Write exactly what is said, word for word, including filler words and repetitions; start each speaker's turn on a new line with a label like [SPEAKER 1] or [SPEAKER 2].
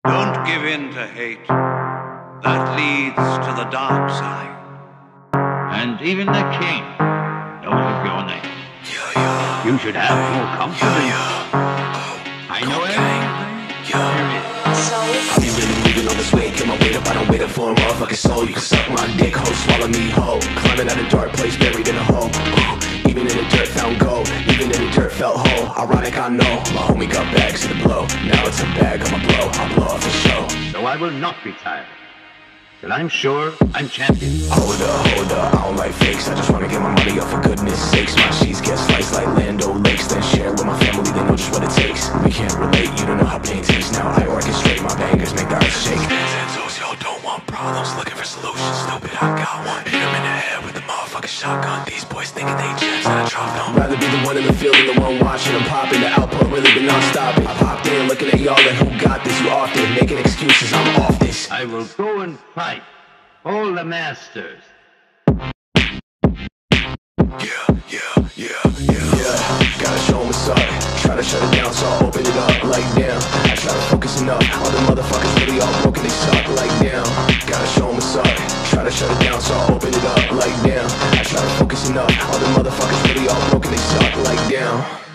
[SPEAKER 1] Don't give in to hate. That leads to the dark side.
[SPEAKER 2] And even the king knows of your name. You should have more confidence. I know everything.
[SPEAKER 3] I be really moving on this way, get my weight up, I don't wait up for a motherfucking soul. You can suck my dick, ho, swallow me whole. Climbing out a dark place, buried in a hole. Even in the dirt found gold, even in the dirt felt whole. Ironic, I know, my homie got bags to the blow. Now it's a bag, I'ma blow, I'll blow off the show.
[SPEAKER 2] So I will not retire till I'm sure I'm champion.
[SPEAKER 3] Hold up, hold up, I don't like fakes, I just wanna get my money up for goodness sakes. My sheets get sliced like Lando Lakes, then share with my family, they know just what it takes. We can't relate, you don't know how pain tastes. Now I orchestrate my bangers, make the earth shake. Santos, yo, don't want problems, looking for solutions. Stupid, I got one. Hit him in the head with the motherfucking shotgun. These boys thinking they gems and I dropped them. Rather be the one in the field than the one watching them popping. The output really been non-stopping. I popped in looking at y'all and who got this. You often making excuses, I'm off this.
[SPEAKER 2] I will go and fight all the masters.
[SPEAKER 3] Yeah, yeah, yeah, yeah. Yeah, gotta show 'em what's up. Try to shut it down, so I open it up. Like damn, I try to focus enough. All the motherfuckers really all broken, they suck. Like damn, gotta show 'em what's up. Try to shut it down, so I open it up. Like damn, I try to focus enough. All the motherfuckers really all broken, they suck. Like damn.